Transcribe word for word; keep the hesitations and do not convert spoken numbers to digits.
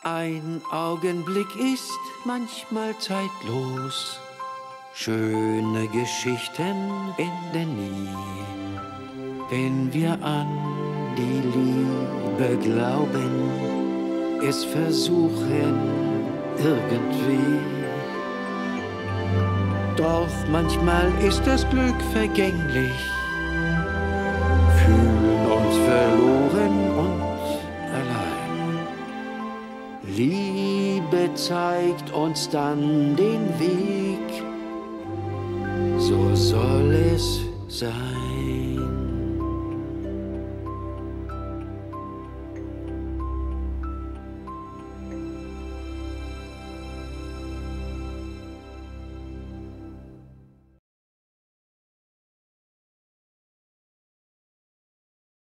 Ein Augenblick ist manchmal zeitlos. Schöne Geschichten enden nie. Wenn wir an die Liebe glauben, es versuchen irgendwie. Doch manchmal ist das Glück vergänglich, fühlen uns verloren und allein. Liebe zeigt uns dann den Weg, so soll es sein.